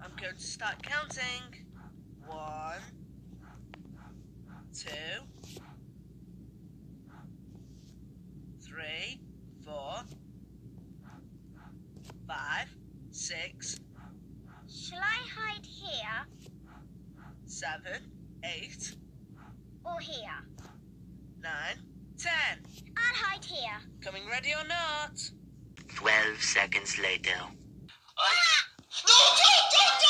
I'm going to start counting. 1, 2, 3, 4, 5, 6. Shall I hide here? 7, 8. Or here? 9, 10. I'll hide here. Coming ready or not? 12 seconds later. Ah! No, don't!